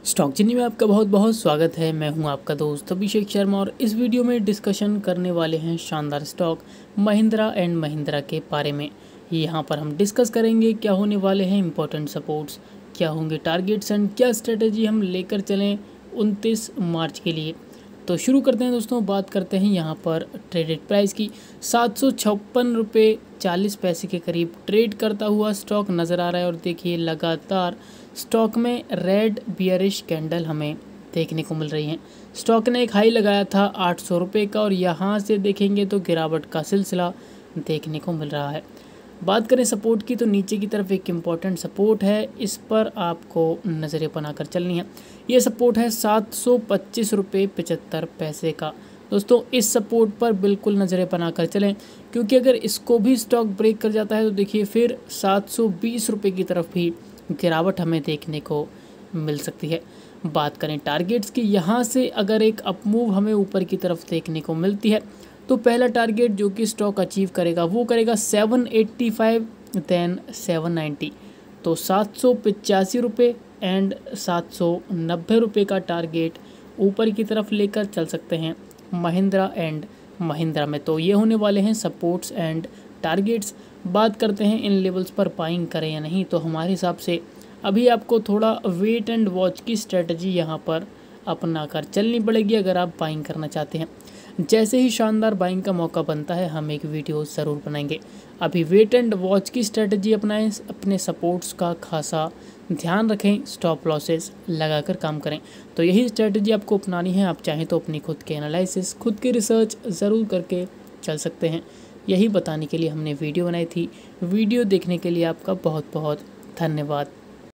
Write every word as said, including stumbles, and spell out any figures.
Stock journey में आपका बहुत बहुत स्वागत है। मैं हूं आपका दोस्त अभिषेक शर्मा और इस वीडियो में डिस्कशन करने वाले हैं शानदार स्टॉक महिंद्रा एंड महिंद्रा के बारे में। यहां पर हम डिस्कस करेंगे क्या होने वाले हैं इंपॉर्टेंट सपोर्ट्स, क्या होंगे टारगेट्स एंड क्या स्ट्रेटजी हम लेकर चलें उनतीस मार्च के लिए। तो शुरू करते हैं दोस्तों। बात करते हैं यहाँ पर ट्रेडेड प्राइस की। सात सौ छप्पन रुपये चालीस पैसे के करीब ट्रेड करता हुआ स्टॉक नज़र आ रहा है और देखिए लगातार स्टॉक में रेड बियरिश कैंडल हमें देखने को मिल रही हैं। स्टॉक ने एक हाई लगाया था आठ सौ रुपये का और यहाँ से देखेंगे तो गिरावट का सिलसिला देखने को मिल रहा है। बात करें सपोर्ट की तो नीचे की तरफ एक इम्पॉर्टेंट सपोर्ट है, इस पर आपको नज़रें बनाकर चलनी है। ये सपोर्ट है सात सौ पच्चीस रुपये पचहत्तर पैसे का। दोस्तों इस सपोर्ट पर बिल्कुल नज़रें बनाकर चलें, क्योंकि अगर इसको भी स्टॉक ब्रेक कर जाता है तो देखिए फिर सात सौ बीस रुपये की तरफ भी गिरावट हमें देखने को मिल सकती है। बात करें टारगेट्स की, यहाँ से अगर एक अपमूव हमें ऊपर की तरफ देखने को मिलती है तो पहला टारगेट जो कि स्टॉक अचीव करेगा वो करेगा seven eighty five than seven ninety. तो सात सौ पचासी रुपये एंड सात सौ नब्बे रुपये का टारगेट ऊपर की तरफ लेकर चल सकते हैं महिंद्रा एंड महिंद्रा में। तो ये होने वाले हैं सपोर्ट्स एंड टारगेट्स। बात करते हैं इन लेवल्स पर बाइंग करें या नहीं, तो हमारे हिसाब से अभी आपको थोड़ा वेट एंड वॉच की स्ट्रेटजी यहाँ पर अपना कर चलनी पड़ेगी अगर आप बाइंग करना चाहते हैं। जैसे ही शानदार बाइंग का मौका बनता है हम एक वीडियो ज़रूर बनाएंगे। अभी वेट एंड वॉच की स्ट्रेटजी अपनाएं, अपने सपोर्ट्स का खासा ध्यान रखें, स्टॉप लॉसेस लगाकर काम करें। तो यही स्ट्रेटजी आपको अपनानी है। आप चाहें तो अपनी खुद के एनालिसिस, खुद की रिसर्च ज़रूर करके चल सकते हैं। यही बताने के लिए हमने वीडियो बनाई थी। वीडियो देखने के लिए आपका बहुत बहुत धन्यवाद।